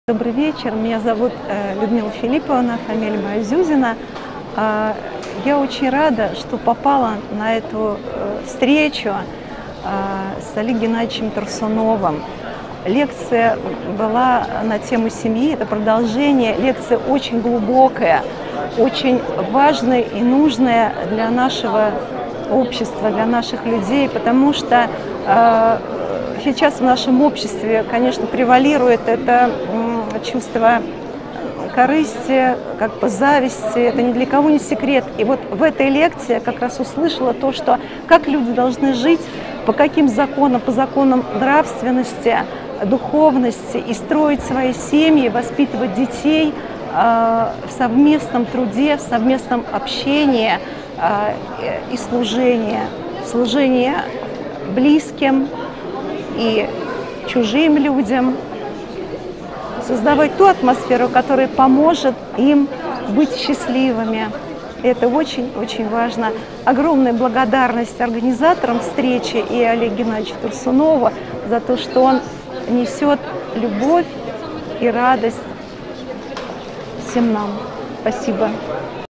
Добрый вечер, меня зовут Людмила Филипповна, фамилия моя Зюзина. Я очень рада, что попала на эту встречу с Олегом Геннадьевичем Турсуновым. Лекция была на тему семьи, это продолжение. Лекция очень глубокая, очень важная и нужная для нашего общества, для наших людей, потому что сейчас в нашем обществе, конечно, превалирует это чувство корысти, как бы зависти, это ни для кого не секрет. И вот в этой лекции я как раз услышала то, что как люди должны жить, по каким законам, по законам нравственности, духовности, и строить свои семьи, воспитывать детей в совместном труде, в совместном общении и служение близким и чужим людям, создавать ту атмосферу, которая поможет им быть счастливыми. Это очень-очень важно. Огромная благодарность организаторам встречи и Олегу Геннадьевичу Турсунову за то, что он несет любовь и радость всем нам. Спасибо.